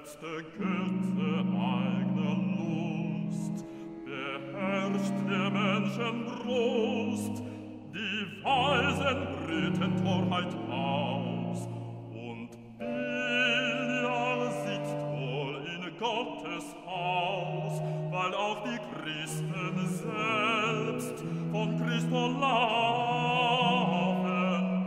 letzte Götze eigener Lust, beherrscht der Menschen Brust, die Weisen brüten Torheit aus, und Belial sitzt wohl in Gottes Haus, weil auch die Christen selbst von Christo laufen.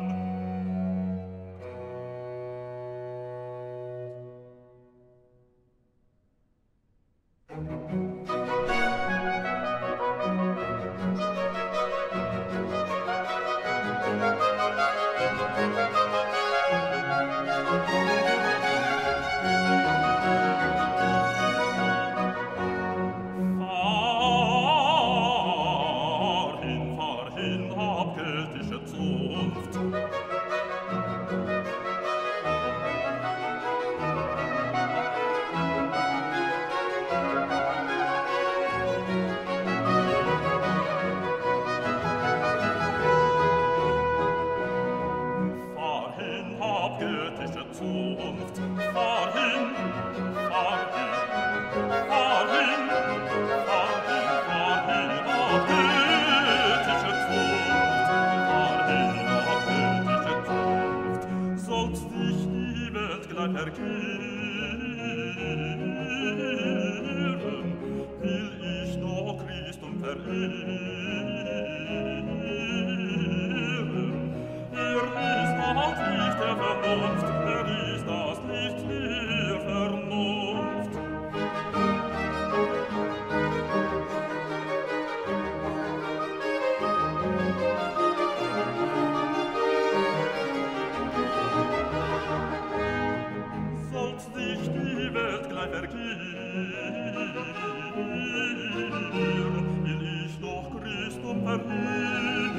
Fahr hin, abgöttische Zunft. Fahr hin, abgöttische Zunft. Fahr hin, fahr hin, fahr hin, fahr hin, fahr hin, abgöttische Zunft. Fahr hin, abgöttische Zunft. Sollt dich die Welt gleich erkehren, will ich noch Christum verehren. Ist das Licht der Vernunft, ist das Licht der Vernunft. Sollt sich die Welt gleich verkehren, will ich doch Christum verehren.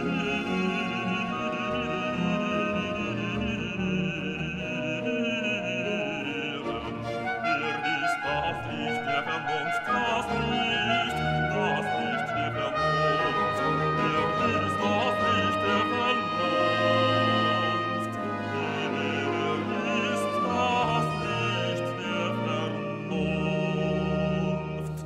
Ist das Licht der Vernunft, das Licht der Vernunft. Ist das Licht der Vernunft. Ist das Licht der Vernunft.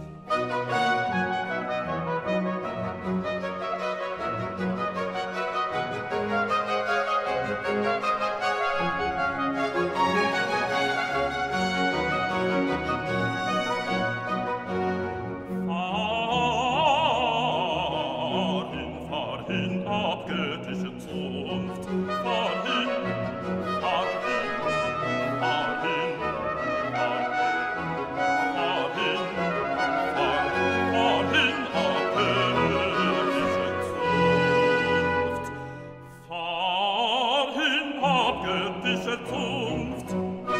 Fahr hin, abgöttische Zunft. Fahr hin, fahr hin, fahr hin, fahr hin, fahr hin, abgöttische Zunft. Fahr hin, abgöttische Zunft.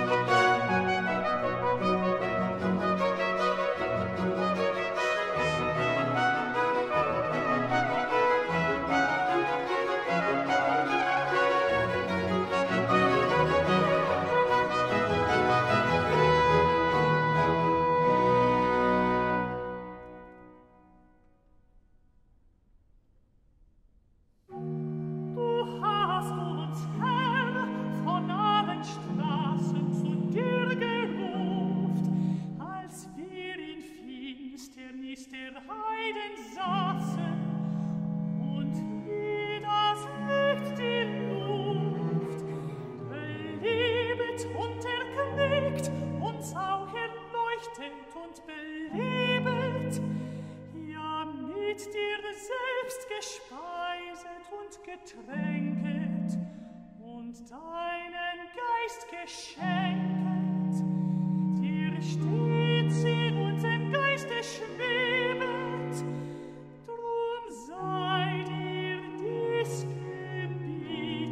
Du hast uns, Herr, von allen Straßen zu dir geruft, als wir in Finsternis der Heiden saßen und wie das Licht die Luft belebet und erquickt, uns auch erleuchtet und belebet, ja, mit dir selbst gespeiset und getränket und deinen Geist geschenket. Dir stets in unserem Geiste schwebet, drum sei dir dies Gebiet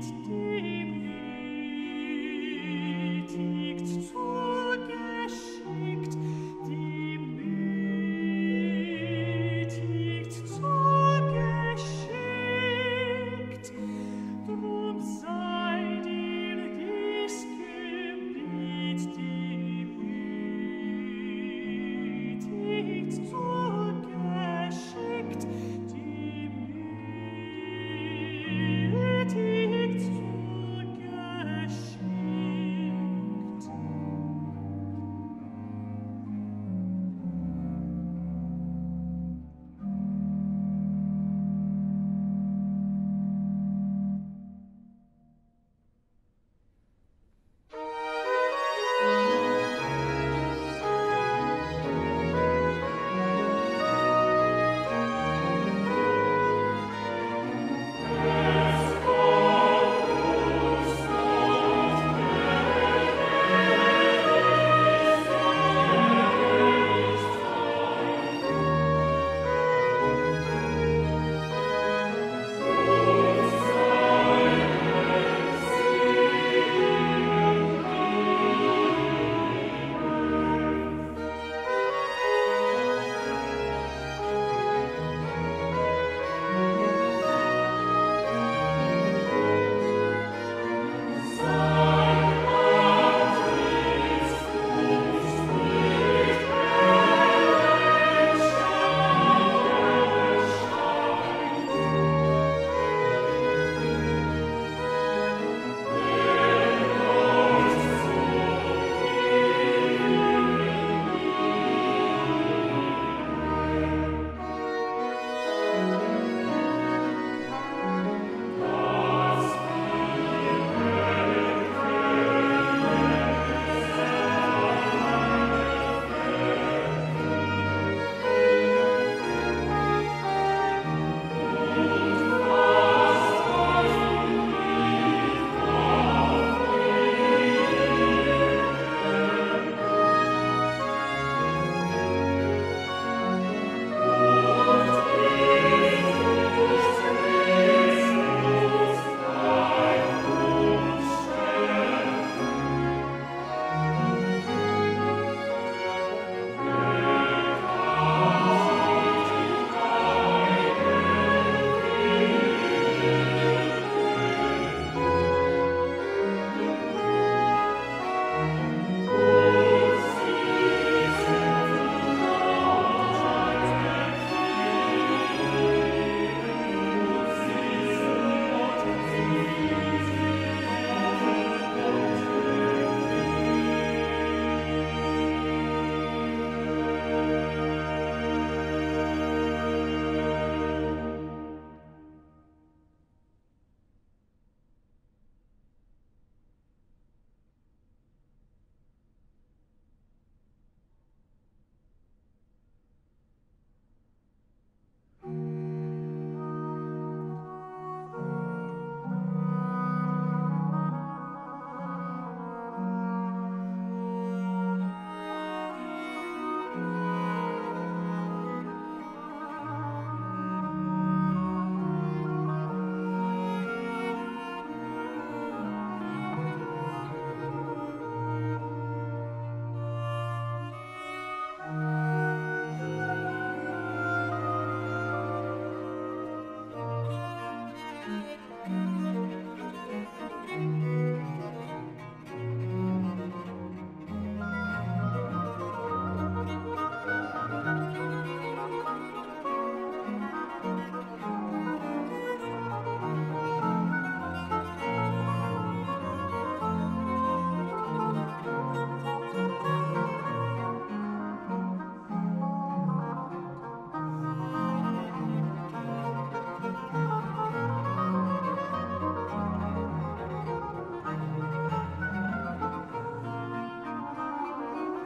demütigt zugeschickt, demütigt zugeschickt, drum sei dir dies Gebiet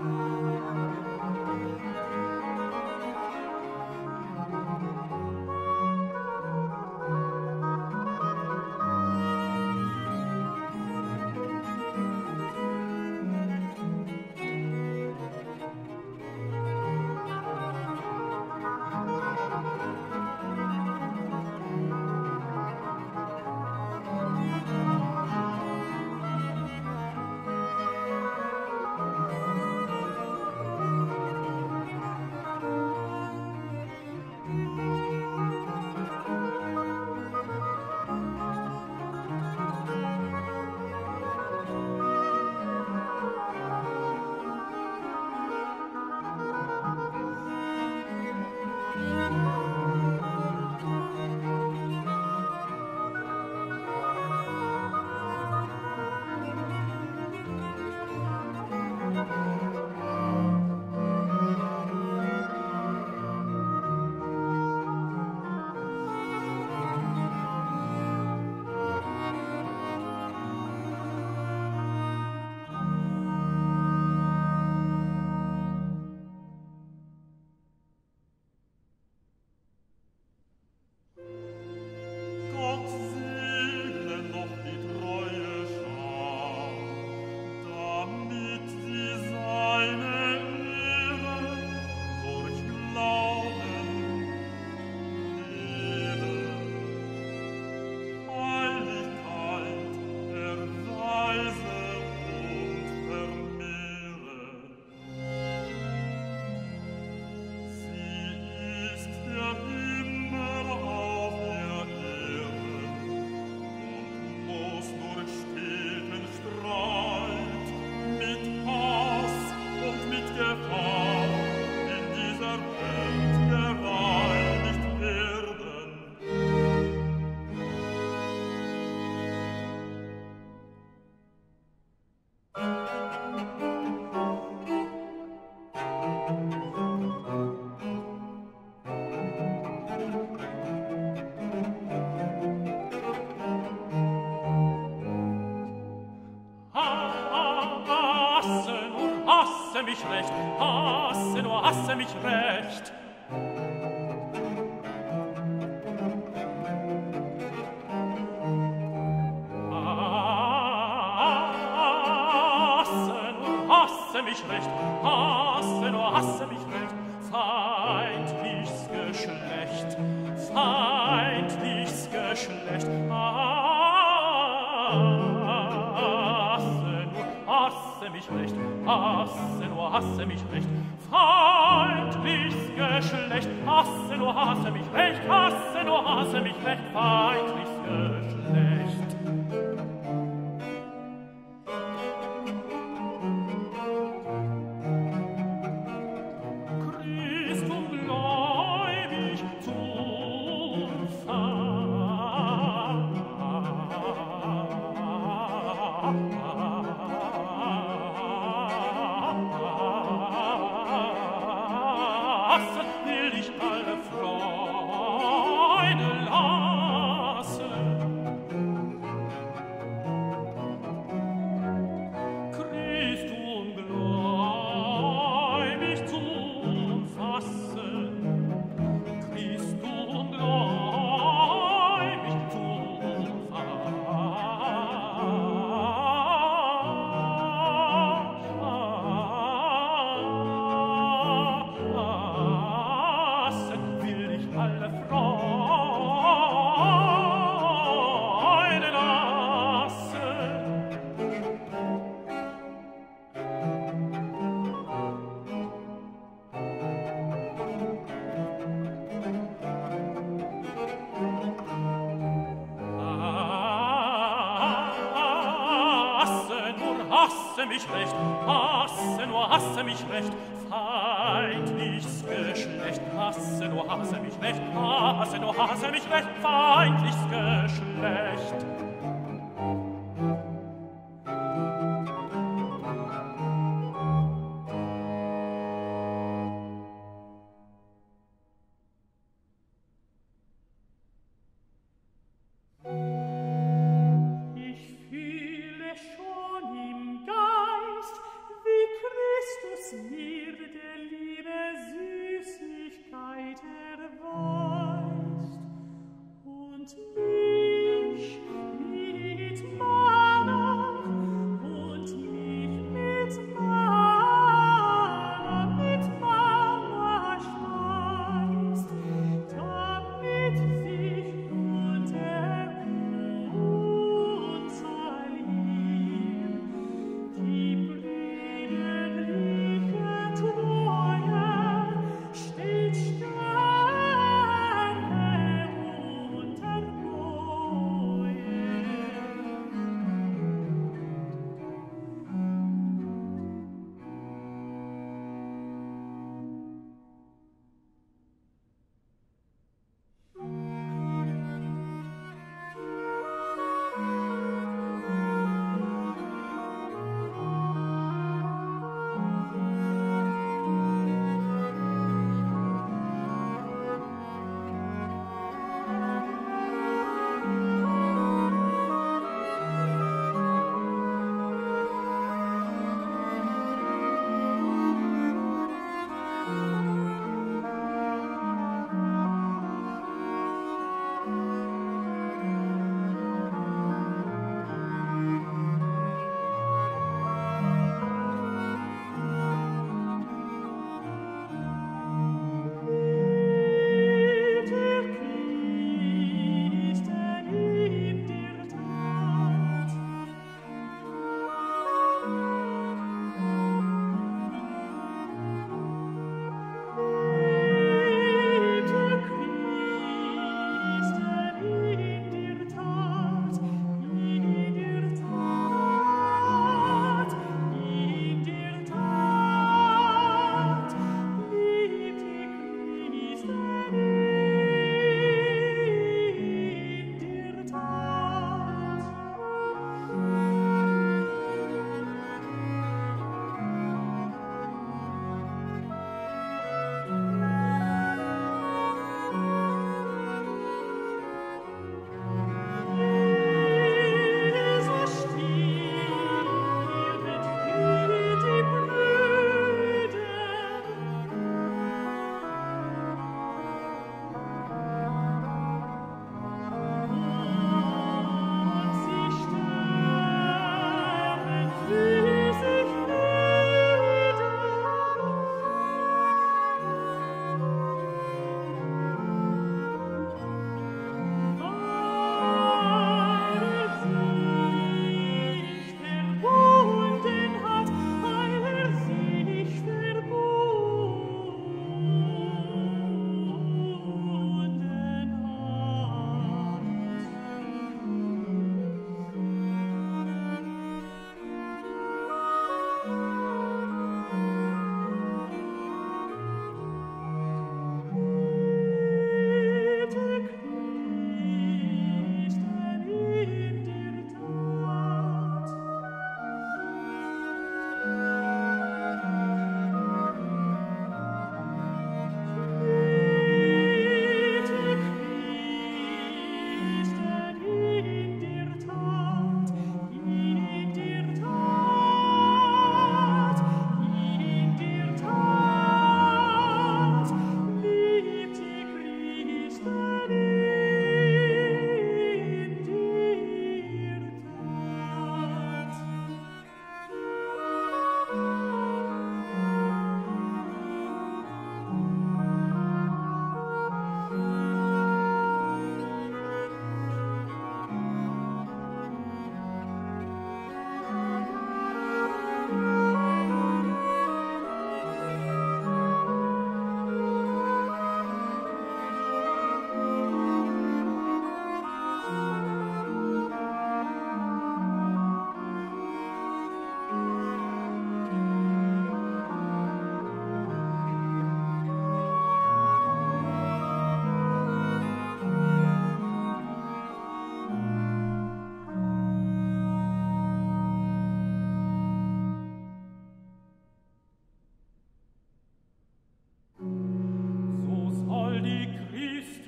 mich recht, hasse, nur hasse mich recht. Hasse mich recht, hasse, nur hasse mich recht. Feindlichs Geschlecht, feindlichs Geschlecht. Hasse mich recht, hasse, nur hasse mich recht. Feindlichs Geschlecht, hasse, nur hasse mich recht. Hasse, nur hasse mich recht, feindlichs Geschlecht. Christum gläubig zum Fassen will ich alle Freude lassen. Christum gläubig zum Fassen, Christum gläubig zum Fassen will ich alle Freude lassen. Hasse mich recht, hasse, nur hasse mich recht. Feindlichs Geschlecht, hasse, nur hasse mich recht. Hasse, nur hasse mich recht, feindlichs Geschlecht. Ich fühle schon im Geist, wie Christus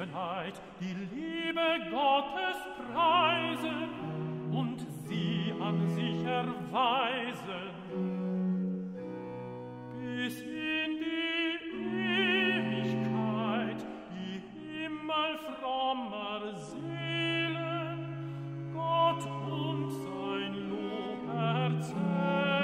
Zugewissenheit die Liebe Gottes preisen und sie an sich erweisen, bis in die Ewigkeit die Himmel frommer Seelen Gott und sein Lob erzählen.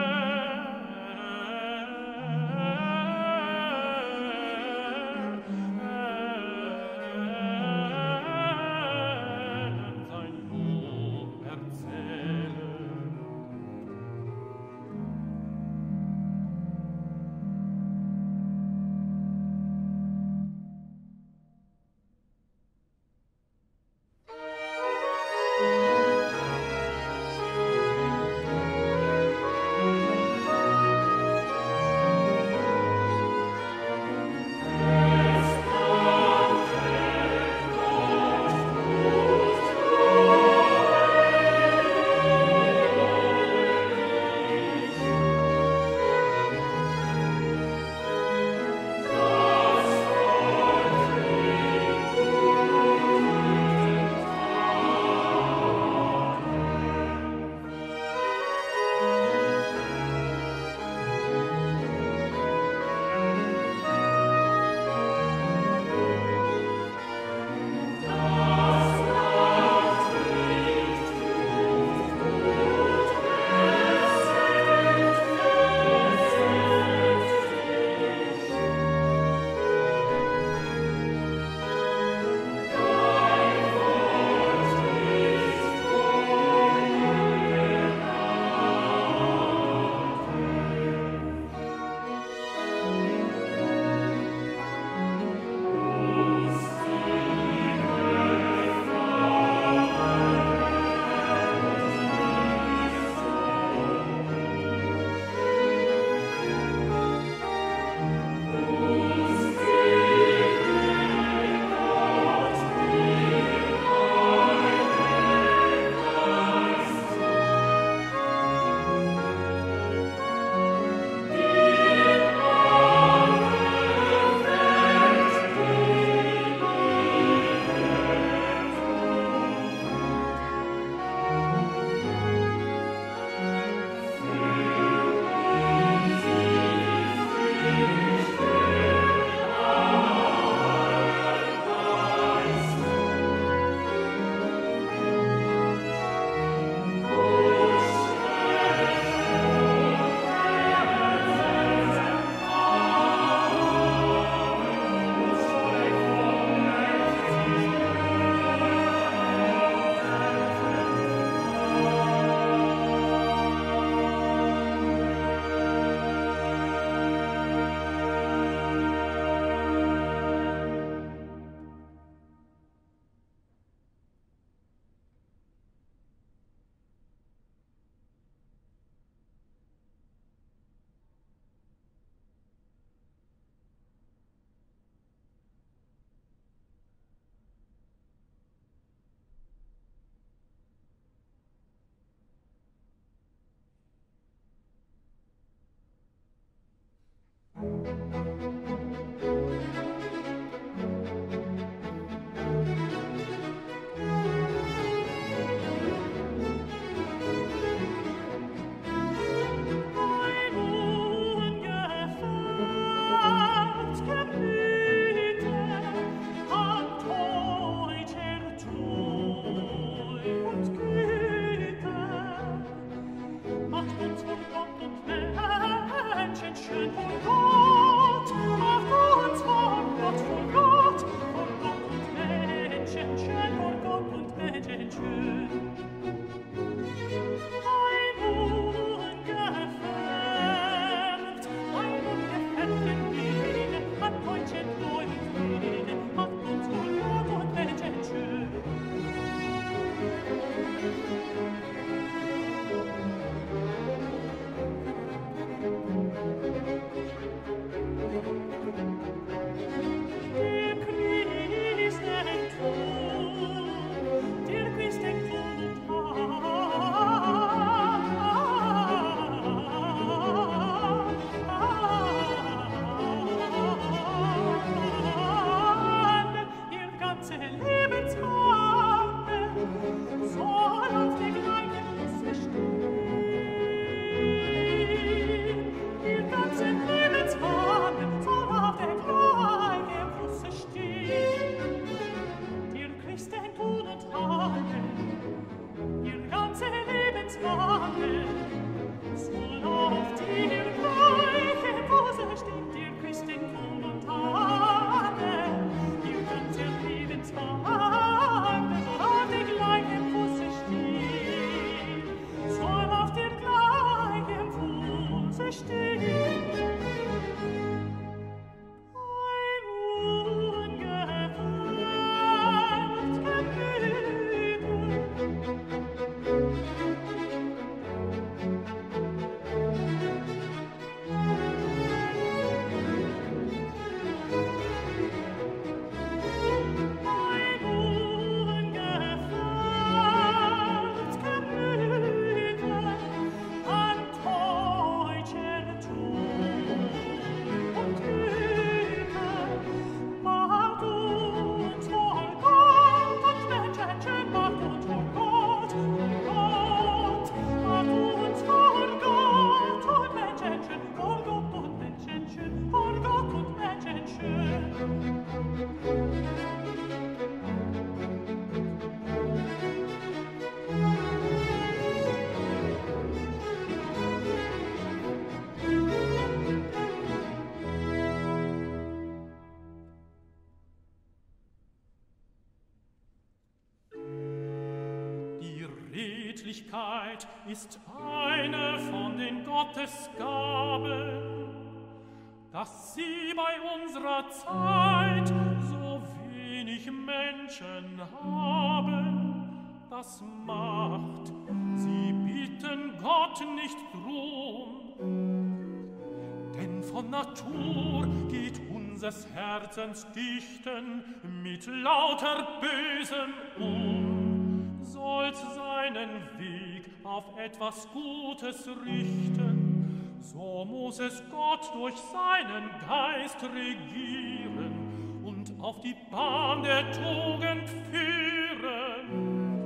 Redlichkeit ist eine von den Gottesgaben, dass sie bei unserer Zeit so wenig Menschen haben, das macht, sie bitten Gott nicht drum. Denn von Natur geht unseres Herzens Dichten mit lauter Bösem soll's seinen Weg auf etwas Gutes richten, so muss es Gott durch seinen Geist regieren und auf die Bahn der Tugend führen.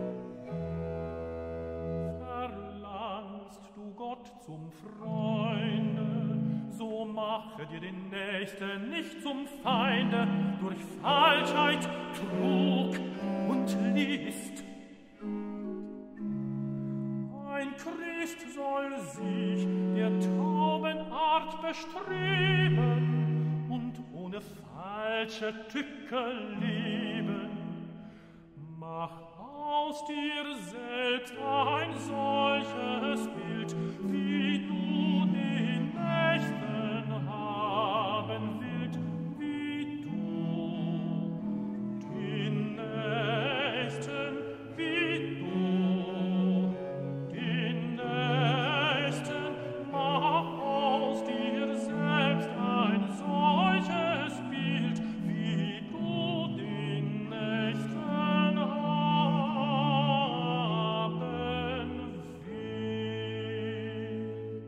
Verlangst du Gott zum Freunde, so mache dir den Nächsten nicht zum Feinde durch Falschheit, Trug und List. Ein Christ soll sich der Taubenart bestreben und ohne falsche Tücke leben. Mach aus dir selbst ein solches Bild, wie du den Nächsten haben willst, wie du den Nächsten, wie du den Nächsten. Mach aus dir selbst ein solches Bild, wie du den Nächsten haben willst.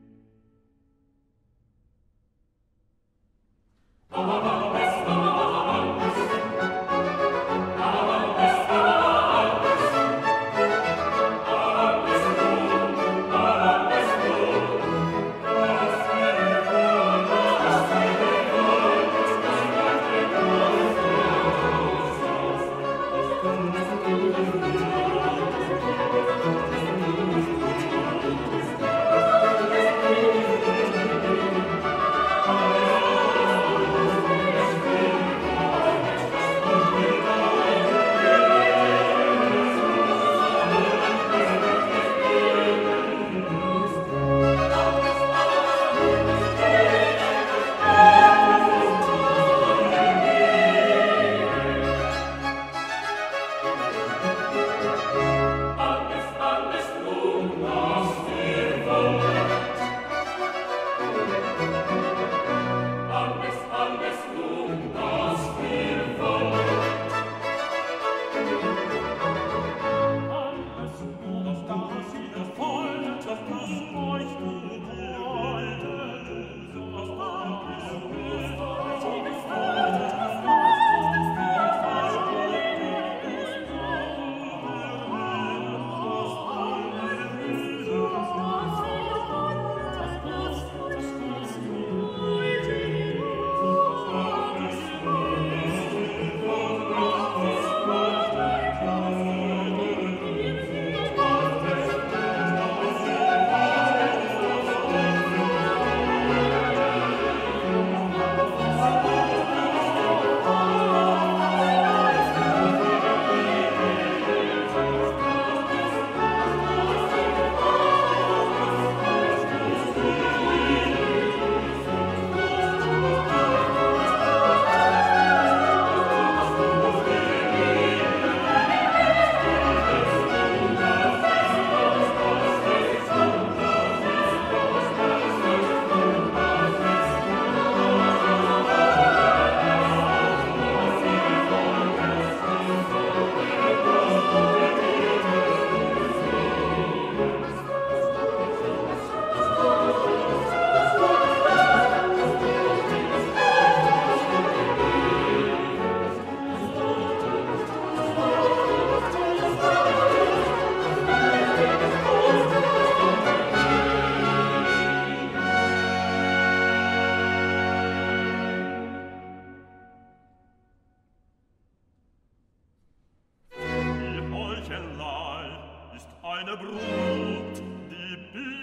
eine Brut, die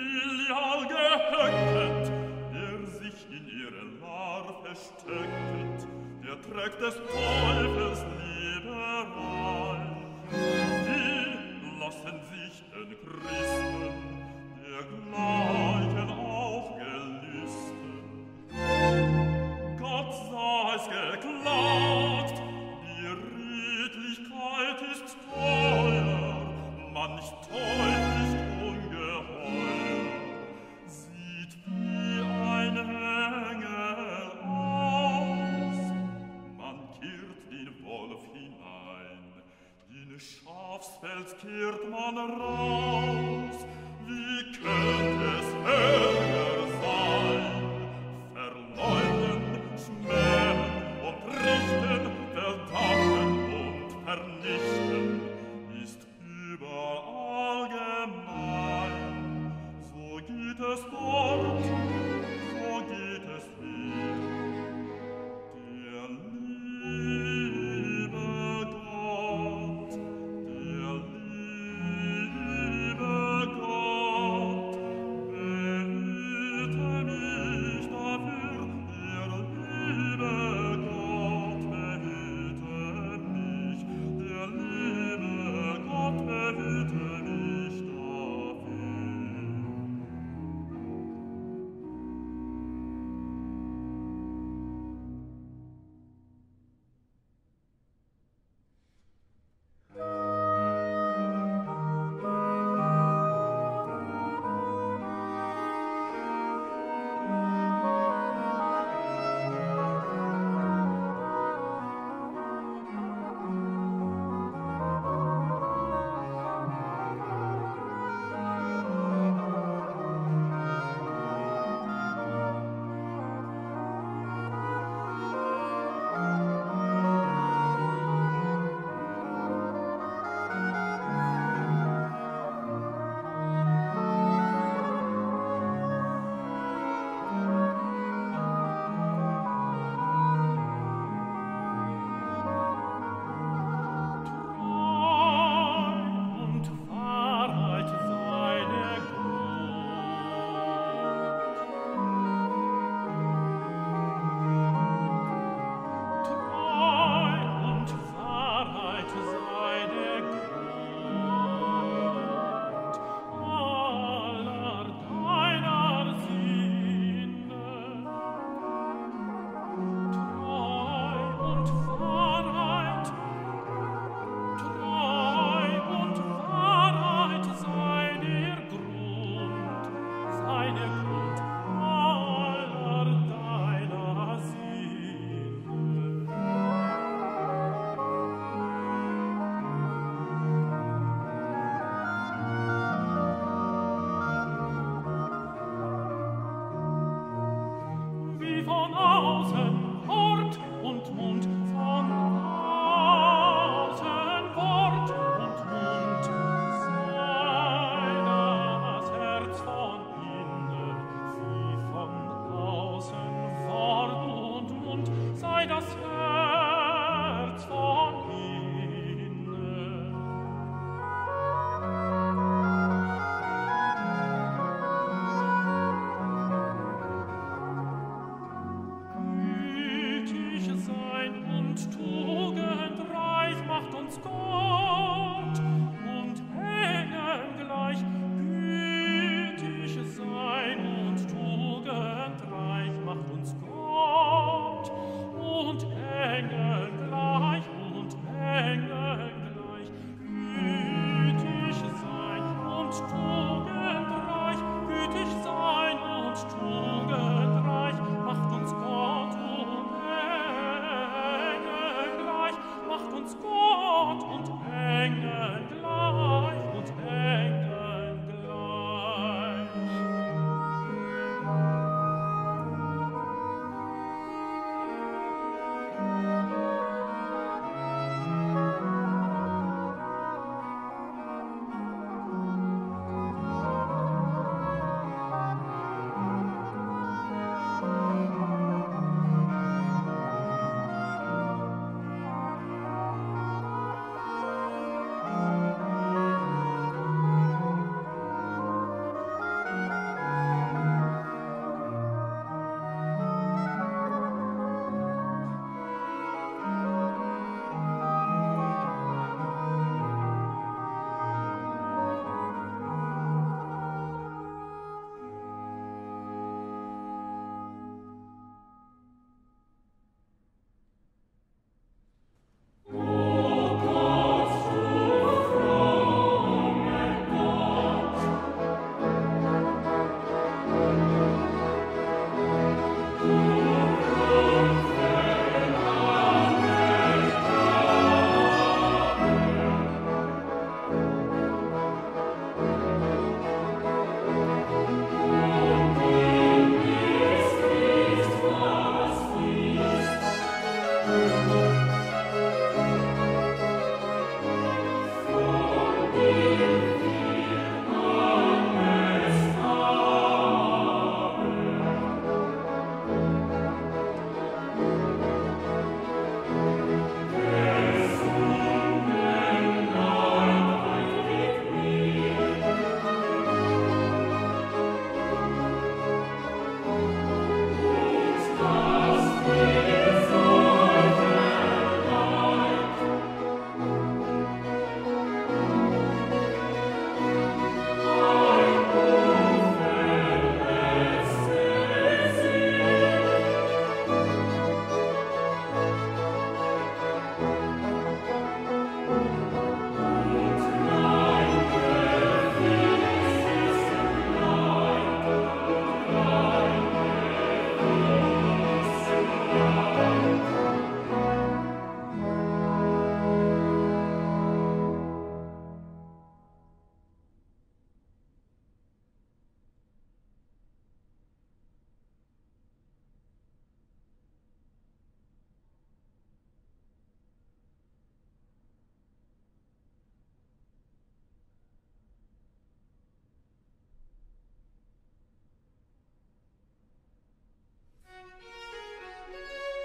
Belial gehöcket, der sich in ihre Larve stecket, der trägt des Teufels Liberal. Die lassen sich den Christen dergleichen auch gelüsten. Gott sah es geklagt, die Redlichkeit ist teuer, manch Teufel ist ungeheuer, sieht wie ein Engel aus. Man kehrt den Wolf hinein, in Schafsfeld kehrt man raus. Wie könnte es höher sein? Verleugnen, schmähen und richten, verdammen und vernichten, ist überall gemein. So geht es dort, so geht es hier. Der liebe Gott, der liebe Gott, behüte mich dafür, der liebe Gott, behüte mich, der liebe Gott, behüte mich dafür.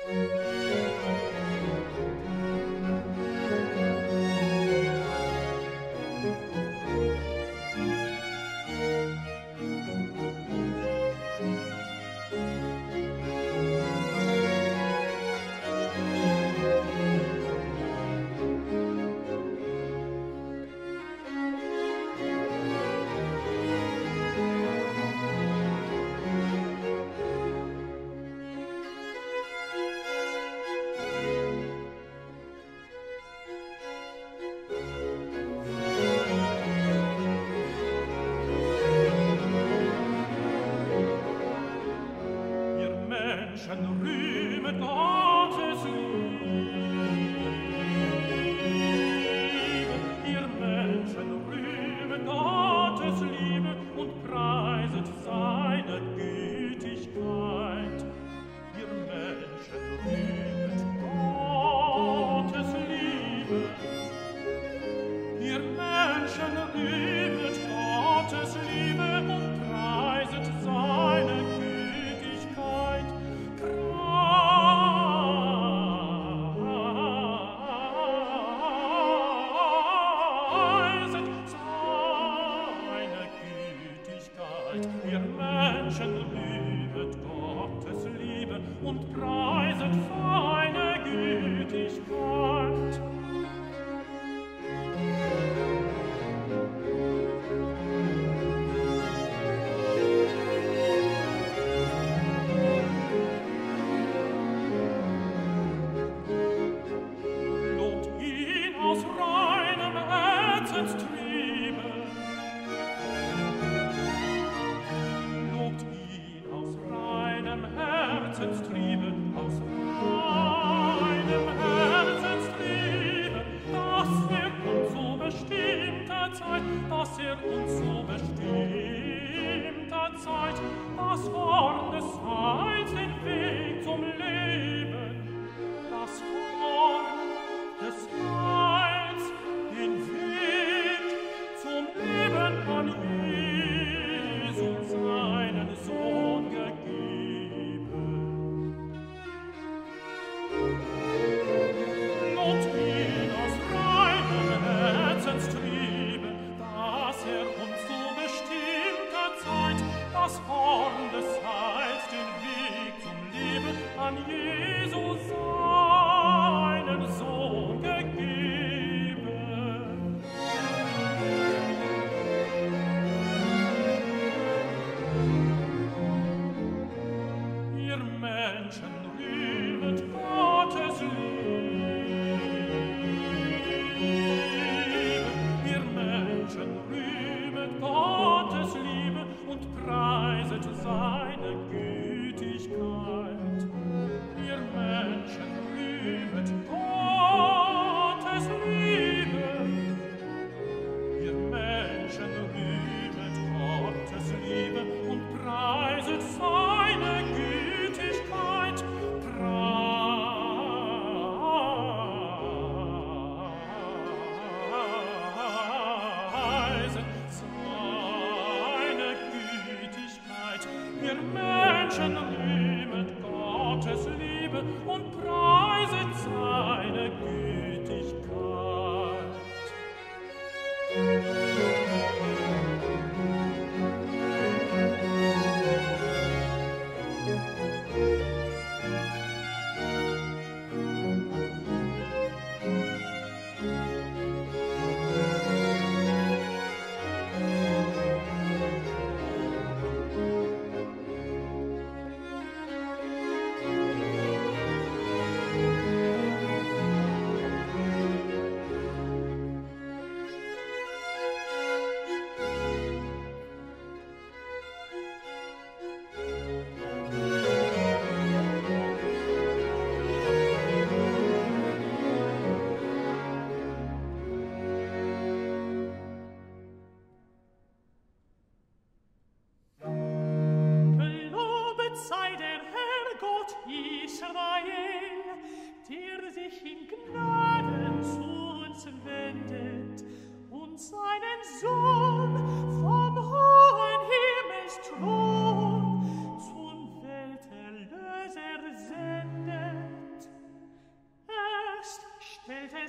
Preiset seine Gütigkeit, preiset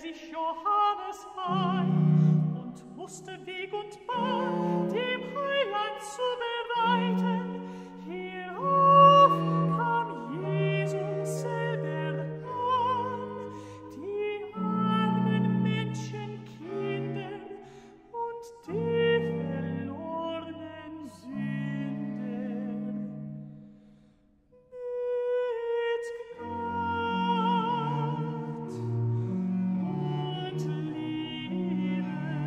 sich Johannes ein und musste Weg und Bahn dem Heiland zubereiten. Hierauf kam Jesus selber an, die armen Menschenkinder und die verlorenen Sünder. Mit Gnad und Liebe,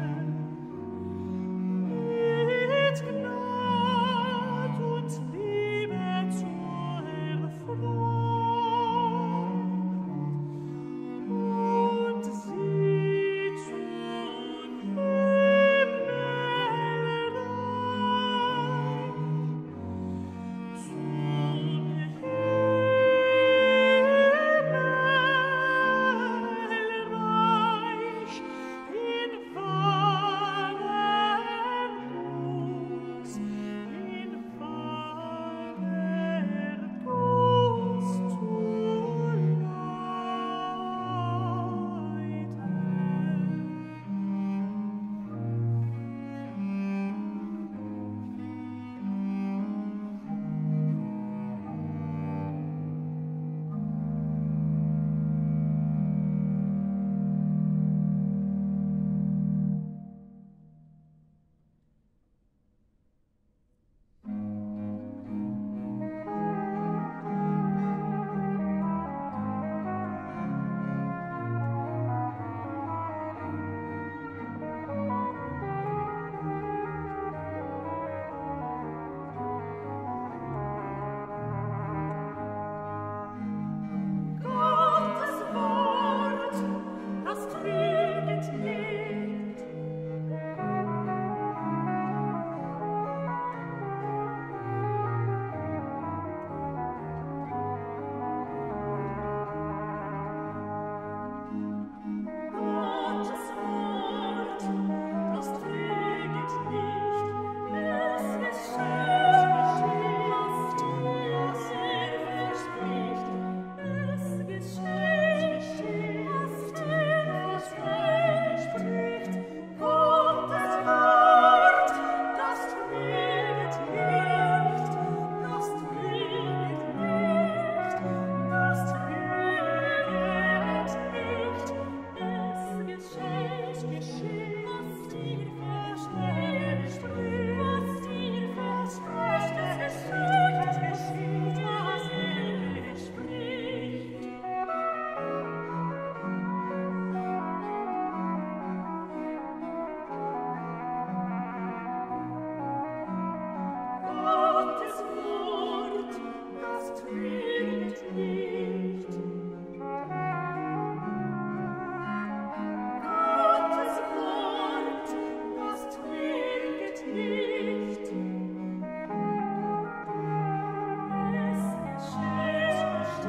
mit Gnad und Liebe zur Erfreung und sie zum Himmel Himmelreich in wahrer Buß, in wahrer Buß zu Gottes Wort, das trüget nicht. Gottes Wort, das trüget nicht. Es geschieht, was verspricht. Es geschieht, was verspricht. Gottes Wort, das trüget nicht. Das trüget nicht. Das trüget nicht. Es geschieht, was ihr versprecht. Was ihr versprecht, es geschieht, was ihr verspricht. Gottes Wort, das trüget nicht. Gottes Wort, das trüget nicht. Es geschieht,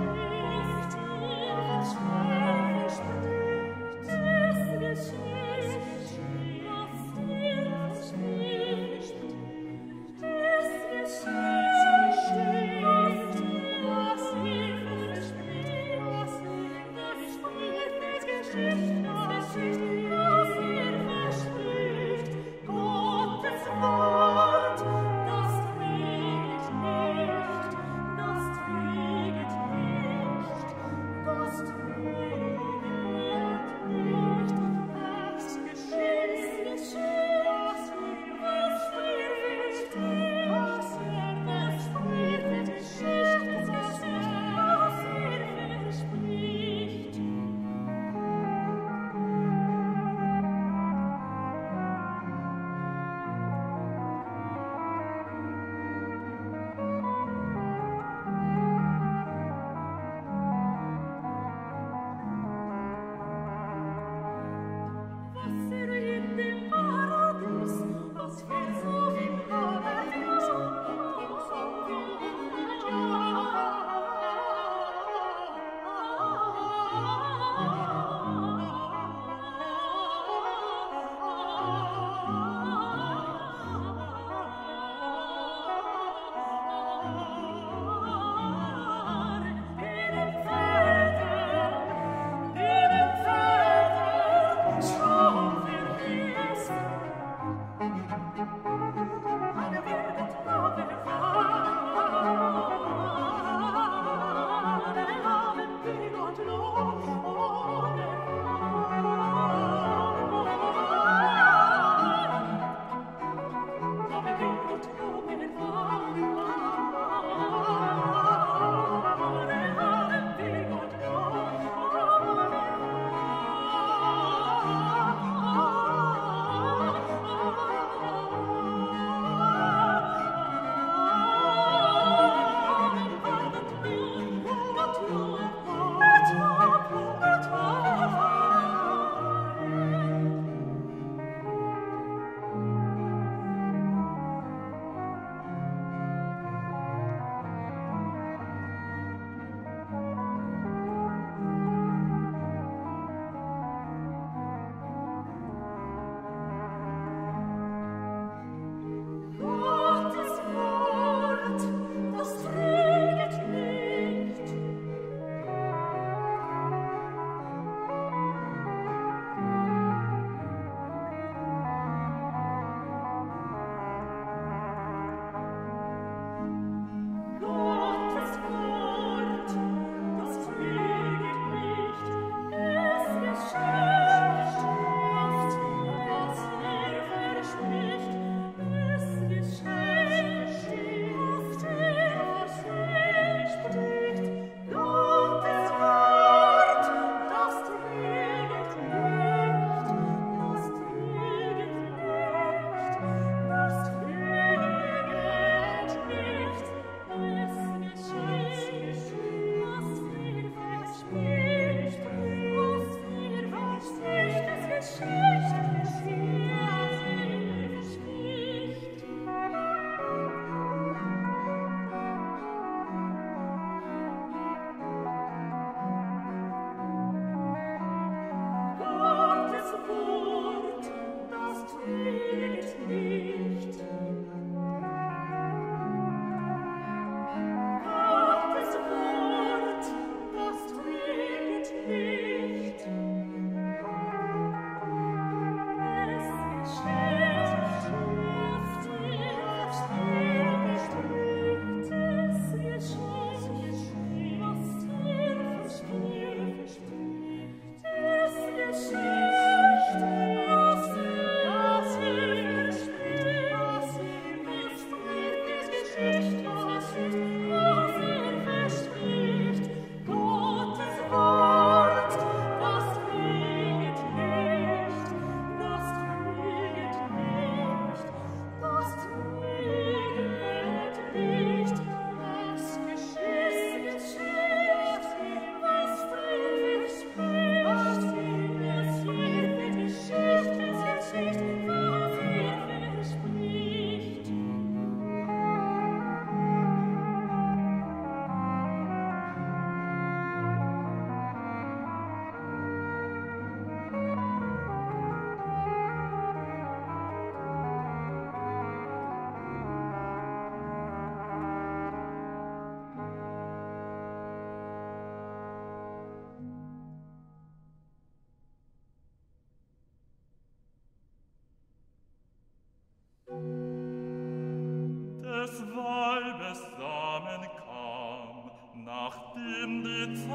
was ihr verspricht. Es geschieht, was ihr verspricht. Es geschieht, was ihr verspricht. Was ihr verspricht. Es geschieht, was ihr verspricht. Gottes Wort, das trüget nicht. Das trüget nicht. Das trüget nicht. Es geschieht, was ihr verspricht. Was ihr verspricht, es geschieht, was ihr verspricht.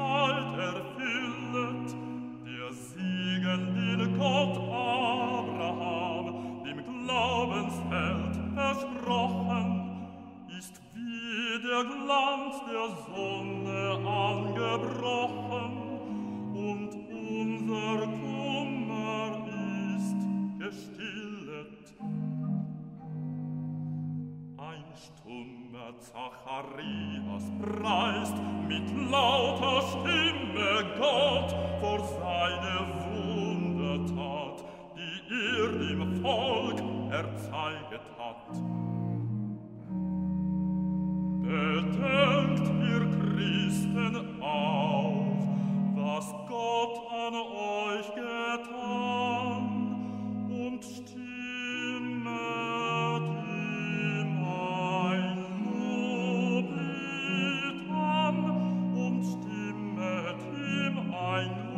Zeit erfüllet, der Segen, den Gott Abraham, dem Glaubensheld, versprochen, ist wie der Glanz der Sonne angebrochen, und unser Kummer ist gestillet. Ein stummer Zacharias preist mit lauter Stimme Gott vor seine Wundertat, die dem Volk erzeiget hat. Bedenkt, ihr Christen, auf, was Gott an euch getan, und stimmet ihm ein Loblied an, und stimmet ihm ein